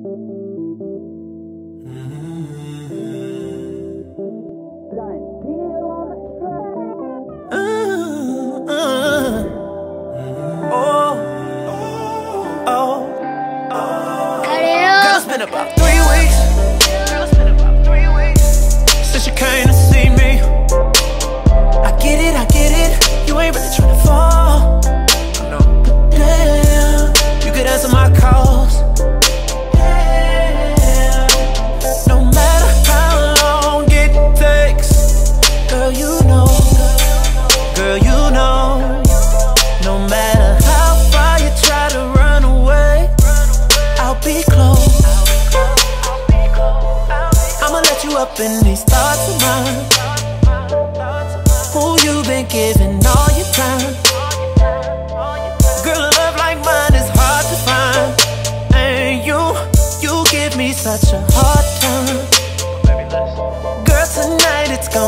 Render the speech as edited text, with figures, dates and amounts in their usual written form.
Girl, it's been about 3 weeks since you came to see me. I get it, you ain't really tryna fall. But damn, you could answer my calls. No matter how long it takes, girl, you know. No matter how far you try to run away, I'll be close. I'ma let you up in these thoughts of mine. Who you been giving all your time? Girl, a love like mine is hard to find. And you give me such a hard time. Girl, tonight it's gonna